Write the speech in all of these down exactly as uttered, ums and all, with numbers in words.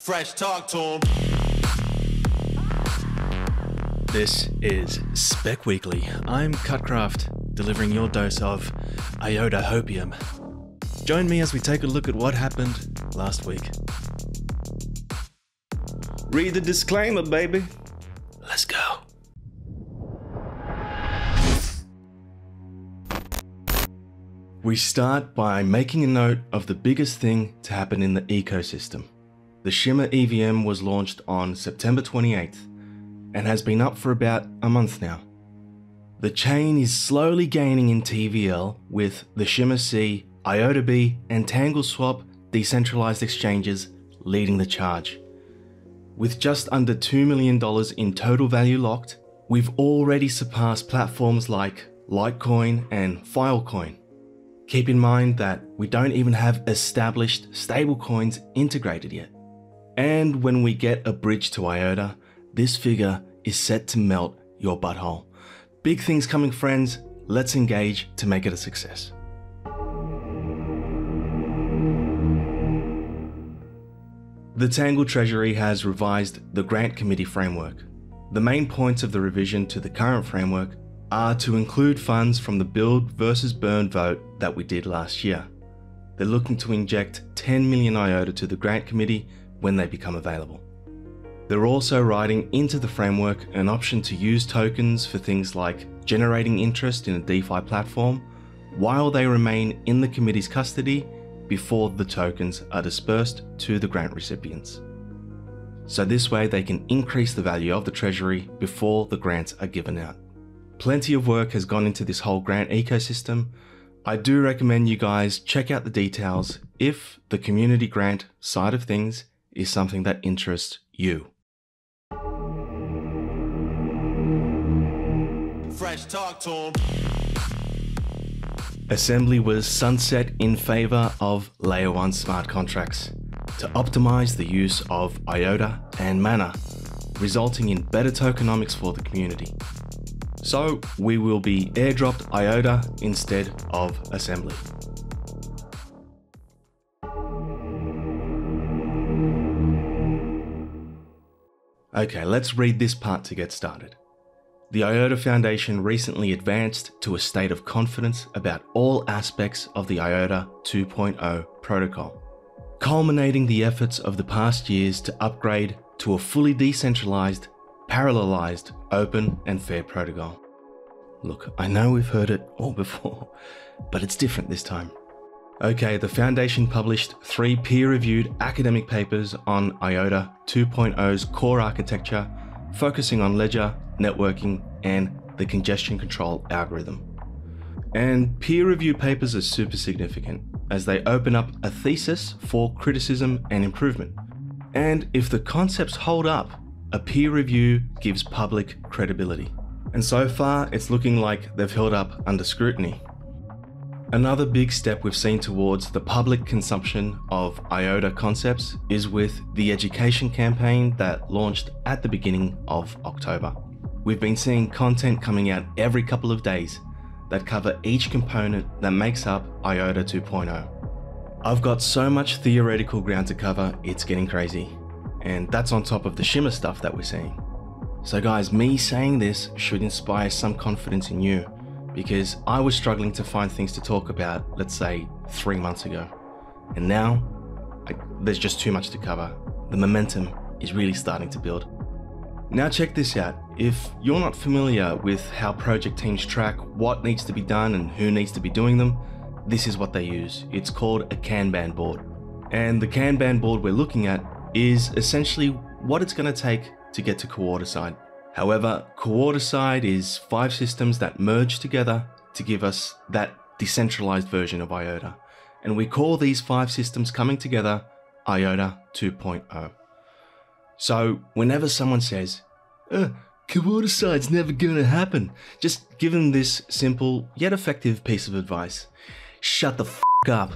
Fresh talk to him. This is Spec Weekly. I'm Cutcraft, delivering your dose of IOTA hopium. Join me as we take a look at what happened last week. Read the disclaimer, baby. Let's go. We start by making a note of the biggest thing to happen in the ecosystem. The Shimmer E V M was launched on September twenty-eighth and has been up for about a month now. The chain is slowly gaining in T V L with the Shimmer C, IOTA B and TangleSwap decentralized exchanges leading the charge. With just under two million dollars in total value locked, we've already surpassed platforms like Litecoin and Filecoin. Keep in mind that we don't even have established stablecoins integrated yet. And when we get a bridge to IOTA, this figure is set to melt your butthole. Big things coming, friends. Let's engage to make it a success. The Tangle Treasury has revised the Grant Committee framework. The main points of the revision to the current framework are to include funds from the build versus burn vote that we did last year. They're looking to inject ten million IOTA to the Grant Committee when they become available. They're also writing into the framework an option to use tokens for things like generating interest in a DeFi platform while they remain in the committee's custody before the tokens are dispersed to the grant recipients. So this way they can increase the value of the treasury before the grants are given out. Plenty of work has gone into this whole grant ecosystem. I do recommend you guys check out the details if the community grant side of things is something that interests you. Fresh talk to him. Assembly was sunset in favor of layer one smart contracts to optimize the use of IOTA and Mana, resulting in better tokenomics for the community. So we will be airdropped IOTA instead of Assembly. Okay, let's read this part to get started. The IOTA Foundation recently advanced to a state of confidence about all aspects of the IOTA two point oh protocol, culminating the efforts of the past years to upgrade to a fully decentralized, parallelized, open and fair protocol. Look, I know we've heard it all before, but it's different this time. Okay, the Foundation published three peer-reviewed academic papers on IOTA two point oh's core architecture, focusing on ledger, networking, and the congestion control algorithm. And peer-reviewed papers are super significant, as they open up a thesis for criticism and improvement. And if the concepts hold up, a peer review gives public credibility. And so far, it's looking like they've held up under scrutiny. Another big step we've seen towards the public consumption of IOTA concepts is with the education campaign that launched at the beginning of October. We've been seeing content coming out every couple of days that cover each component that makes up IOTA two point oh. I've got so much theoretical ground to cover, it's getting crazy. And that's on top of the Shimmer stuff that we're seeing. So guys, me saying this should inspire some confidence in you, because I was struggling to find things to talk about, let's say, three months ago. And now, I, there's just too much to cover. The momentum is really starting to build. Now check this out. If you're not familiar with how project teams track what needs to be done and who needs to be doing them, this is what they use. It's called a Kanban board. And the Kanban board we're looking at is essentially what it's going to take to get to Coordicide. However, Coordicide is five systems that merge together to give us that decentralized version of IOTA. And we call these five systems coming together IOTA two point oh. So whenever someone says, uh, Coordicide's never gonna happen, just give them this simple yet effective piece of advice. Shut the f*** up.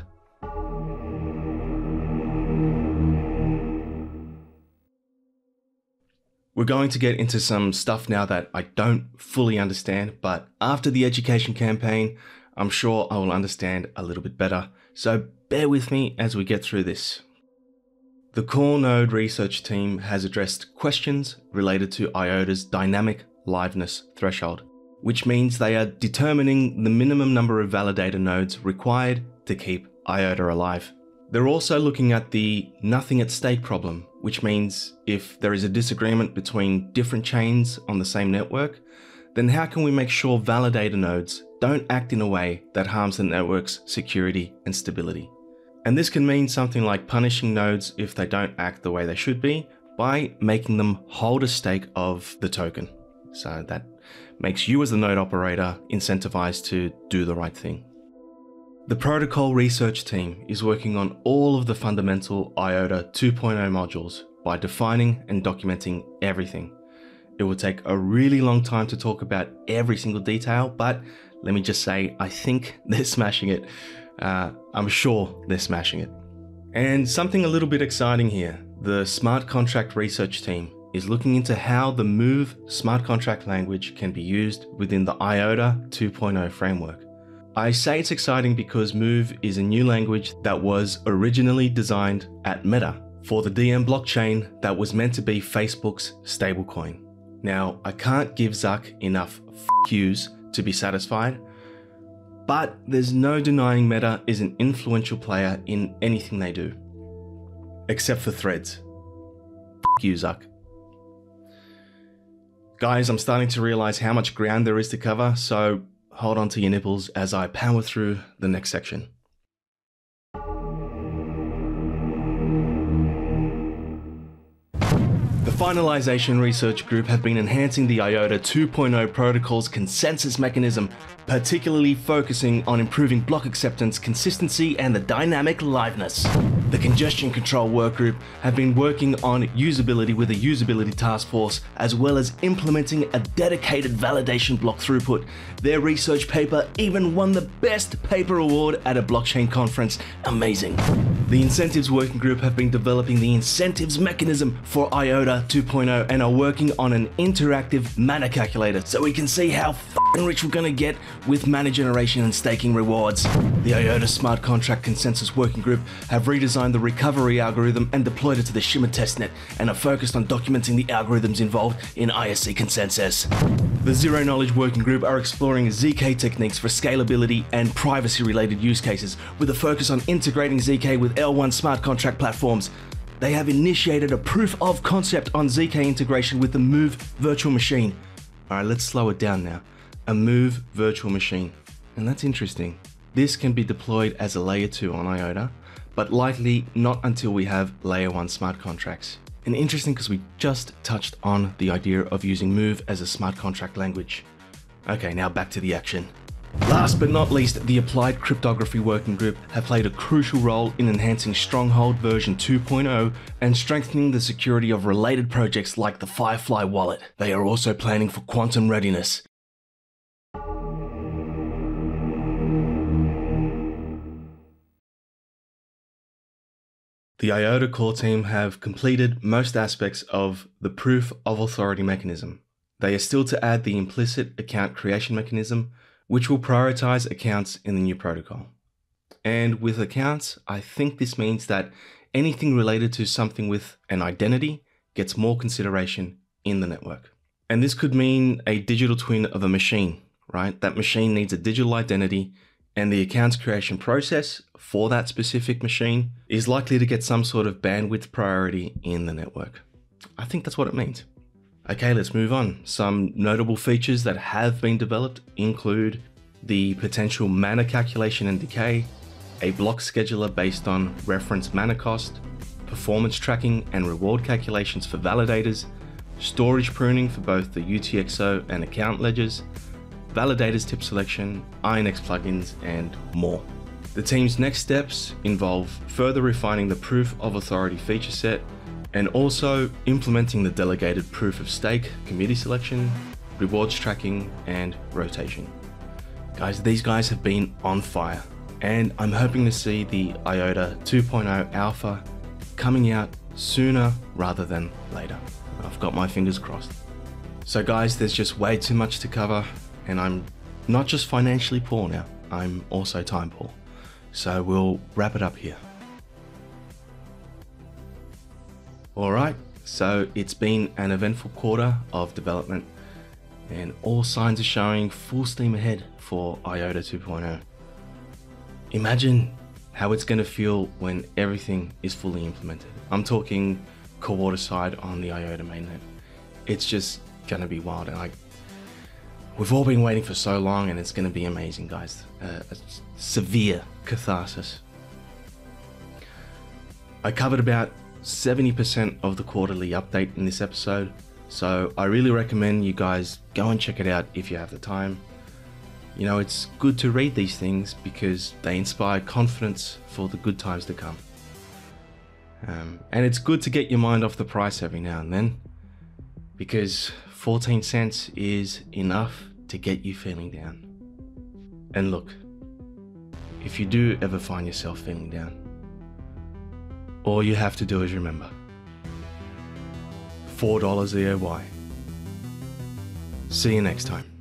We're going to get into some stuff now that I don't fully understand, but after the education campaign, I'm sure I will understand a little bit better. So bear with me as we get through this. The Core Node research team has addressed questions related to IOTA's dynamic liveness threshold, which means they are determining the minimum number of validator nodes required to keep IOTA alive. They're also looking at the nothing at stake problem, which means if there is a disagreement between different chains on the same network, then how can we make sure validator nodes don't act in a way that harms the network's security and stability? And this can mean something like punishing nodes if they don't act the way they should be by making them hold a stake of the token. So that makes you as the node operator incentivized to do the right thing. The protocol research team is working on all of the fundamental IOTA two point oh modules by defining and documenting everything. It will take a really long time to talk about every single detail, but let me just say, I think they're smashing it. Uh, I'm sure they're smashing it. And something a little bit exciting here, the smart contract research team is looking into how the Move smart contract language can be used within the IOTA two point oh framework. I say it's exciting because Move is a new language that was originally designed at Meta for the D M blockchain that was meant to be Facebook's stablecoin. Now, I can't give Zuck enough f yous to be satisfied, but there's no denying Meta is an influential player in anything they do. Except for threads. F you, Zuck. Guys, I'm starting to realize how much ground there is to cover, so hold on to your nipples as I power through the next section. The Finalization Research Group have been enhancing the IOTA two point oh protocol's consensus mechanism, particularly focusing on improving block acceptance, consistency, and the dynamic liveness. The Congestion Control Workgroup have been working on usability with a usability task force, as well as implementing a dedicated validation block throughput. Their research paper even won the Best Paper Award at a blockchain conference. Amazing. The Incentives Working Group have been developing the incentives mechanism for IOTA two point oh and are working on an interactive mana calculator so we can see how f***ing rich we're gonna get with mana generation and staking rewards. The IOTA Smart Contract Consensus Working Group have redesigned the recovery algorithm and deployed it to the Shimmer testnet and are focused on documenting the algorithms involved in I S C consensus. The Zero Knowledge Working Group are exploring Z K techniques for scalability and privacy-related use cases with a focus on integrating Z K with L one smart contract platforms. They have initiated a proof of concept on Z K integration with the Move virtual machine. Alright, let's slow it down now. A Move virtual machine. And that's interesting. This can be deployed as a layer two on IOTA, but likely not until we have layer one smart contracts. And interesting because we just touched on the idea of using Move as a smart contract language. Okay, now back to the action. Last but not least, the Applied Cryptography Working Group have played a crucial role in enhancing Stronghold version two point oh and strengthening the security of related projects like the Firefly wallet. They are also planning for quantum readiness. The IOTA Core team have completed most aspects of the Proof of Authority mechanism. They are still to add the implicit account creation mechanism, which will prioritize accounts in the new protocol. And with accounts, I think this means that anything related to something with an identity gets more consideration in the network. And this could mean a digital twin of a machine, right? That machine needs a digital identity, and the accounts creation process for that specific machine is likely to get some sort of bandwidth priority in the network. I think that's what it means. Okay, let's move on. Some notable features that have been developed include the potential mana calculation and decay, a block scheduler based on reference mana cost, performance tracking and reward calculations for validators, storage pruning for both the U T X O and account ledgers, validators tip selection, I N X plugins, and more. The team's next steps involve further refining the Proof of Authority feature set and also implementing the delegated proof of stake, committee selection, rewards tracking, and rotation. Guys, these guys have been on fire, and I'm hoping to see the IOTA two point oh alpha coming out sooner rather than later. I've got my fingers crossed. So guys, there's just way too much to cover, and I'm not just financially poor now, I'm also time poor. So we'll wrap it up here. Alright, so it's been an eventful quarter of development, and all signs are showing full steam ahead for IOTA two point oh. Imagine how it's going to feel when everything is fully implemented. I'm talking core side on the IOTA mainnet. It's just going to be wild, and like, we've all been waiting for so long, and it's going to be amazing, guys. Uh, a severe catharsis. I covered about seventy percent of the quarterly update in this episode, so I really recommend you guys go and check it out if you have the time. You know, it's good to read these things because they inspire confidence for the good times to come. Um, and it's good to get your mind off the price every now and then, because fourteen cents is enough to get you feeling down. And look, if you do ever find yourself feeling down, all you have to do is remember, four dollars E O Y. See you next time.